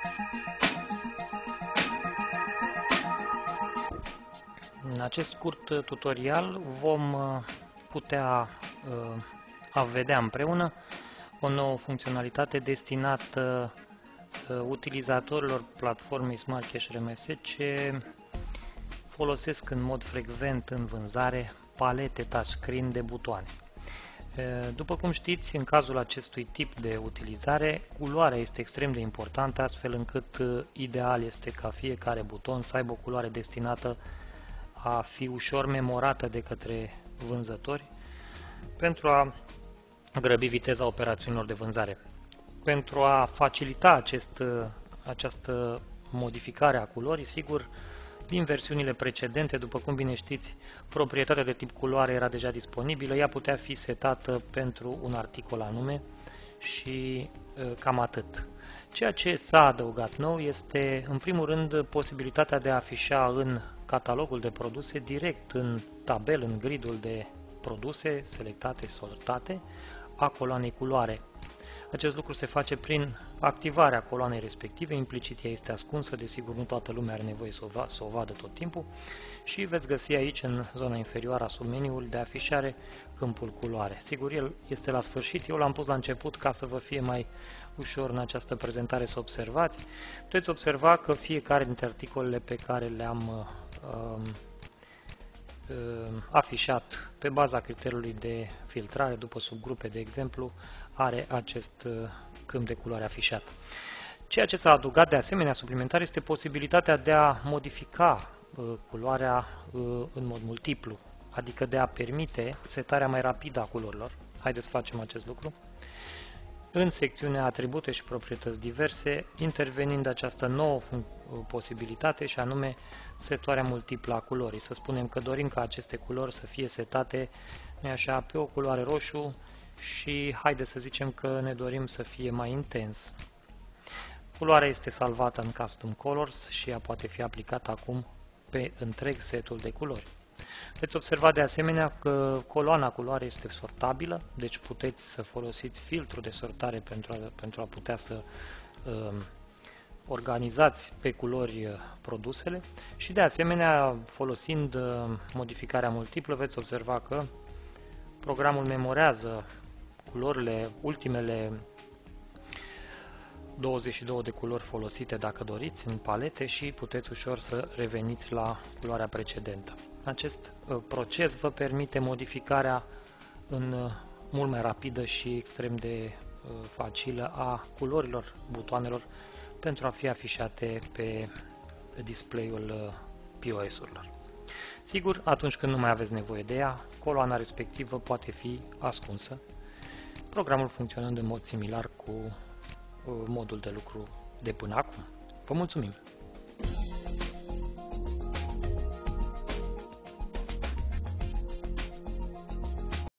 În acest scurt tutorial vom putea vedea împreună o nouă funcționalitate destinată utilizatorilor platformei Smart Cash RMS ce folosesc în mod frecvent în vânzare palete touchscreen de butoane. După cum știți, în cazul acestui tip de utilizare, culoarea este extrem de importantă, astfel încât ideal este ca fiecare buton să aibă o culoare destinată a fi ușor memorată de către vânzători pentru a grăbi viteza operațiunilor de vânzare. Pentru a facilita această modificare a culorii, sigur, din versiunile precedente, după cum bine știți, proprietatea de tip culoare era deja disponibilă, ea putea fi setată pentru un articol anume și cam atât. Ceea ce s-a adăugat nou este, în primul rând, posibilitatea de a afișa în catalogul de produse, direct în tabel, în gridul de produse selectate, sortate, a coloanei culoare. Acest lucru se face prin activarea coloanei respective, implicit ea este ascunsă, desigur nu toată lumea are nevoie să o vadă tot timpul și veți găsi aici, în zona inferioară a submeniului de afișare, câmpul culoare. Sigur, el este la sfârșit, eu l-am pus la început ca să vă fie mai ușor în această prezentare să observați. Puteți observa că fiecare dintre articolele pe care le-am afișat pe baza criteriului de filtrare după subgrupe, de exemplu, are acest câmp de culoare afișat. Ceea ce s-a adăugat de asemenea suplimentar este posibilitatea de a modifica culoarea în mod multiplu, adică de a permite setarea mai rapidă a culorilor. Haideți să facem acest lucru. În secțiunea atribute și proprietăți diverse, intervenind această nouă posibilitate și anume setarea multiplă a culorii. Să spunem că dorim ca aceste culori să fie setate, nu-i așa, pe o culoare roșu și haideți să zicem că ne dorim să fie mai intens. Culoarea este salvată în Custom Colors și ea poate fi aplicată acum pe întreg setul de culori. Veți observa de asemenea că coloana culoare este sortabilă, deci puteți să folosiți filtru de sortare pentru a putea să organizați pe culori produsele și de asemenea, folosind modificarea multiplă, veți observa că programul memorează culorile, ultimele 22 de culori folosite dacă doriți în palete și puteți ușor să reveniți la culoarea precedentă. Acest proces vă permite modificarea în mult mai rapidă și extrem de facilă a culorilor butoanelor pentru a fi afișate pe display-ul POS-urilor. Sigur, atunci când nu mai aveți nevoie de ea, coloana respectivă poate fi ascunsă, programul funcționând în mod similar cu modul de lucru de până acum. Vă mulțumim!